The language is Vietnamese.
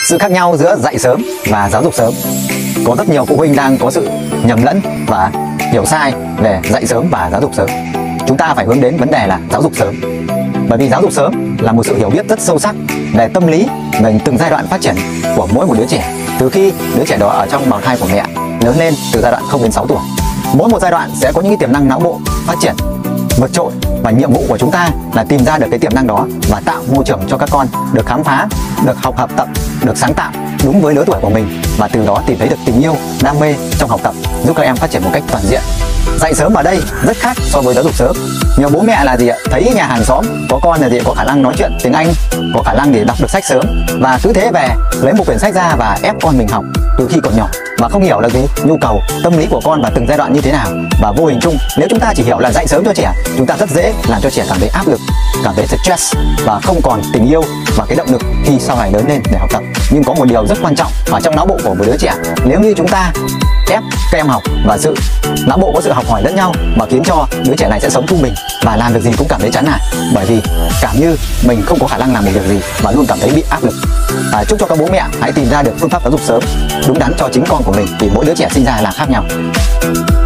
Sự khác nhau giữa dạy sớm và giáo dục sớm. Có rất nhiều phụ huynh đang có sự nhầm lẫn và hiểu sai về dạy sớm và giáo dục sớm. Chúng ta phải hướng đến vấn đề là giáo dục sớm. Bởi vì giáo dục sớm là một sự hiểu biết rất sâu sắc về tâm lý, về từng giai đoạn phát triển của mỗi một đứa trẻ. Từ khi đứa trẻ đó ở trong bào thai của mẹ lớn lên từ giai đoạn 0 đến 6 tuổi. Mỗi một giai đoạn sẽ có những cái tiềm năng não bộ phát triển vượt trội, và nhiệm vụ của chúng ta là tìm ra được cái tiềm năng đó và tạo môi trường cho các con được khám phá, được học tập, được sáng tạo đúng với lứa tuổi của mình, và từ đó tìm thấy được tình yêu, đam mê trong học tập, giúp các em phát triển một cách toàn diện. Dạy sớm ở đây rất khác so với giáo dục sớm. Nhiều bố mẹ là gì ạ? Thấy nhà hàng xóm có con là gì, có khả năng nói chuyện tiếng Anh, có khả năng để đọc được sách sớm, và cứ thế về lấy một quyển sách ra và ép con mình học từ khi còn nhỏ, mà không hiểu là gì nhu cầu tâm lý của con và từng giai đoạn như thế nào. Và vô hình chung, nếu chúng ta chỉ hiểu là dạy sớm cho trẻ, chúng ta rất dễ làm cho trẻ cảm thấy áp lực, cảm thấy stress và không còn tình yêu và cái động lực khi sau này lớn lên để học tập. Nhưng có một điều rất quan trọng ở trong não bộ của một đứa trẻ, nếu như chúng ta ép các em học và sự não bộ có sự học hỏi lẫn nhau, mà khiến cho đứa trẻ này sẽ sống trung bình và làm việc gì cũng cảm thấy chán nản, bởi vì cảm như mình không có khả năng làm một việc gì và luôn cảm thấy bị áp lực. Chúc cho các bố mẹ hãy tìm ra được phương pháp giáo dục sớm đúng đắn cho chính con của mình, vì mỗi đứa trẻ sinh ra là khác nhau.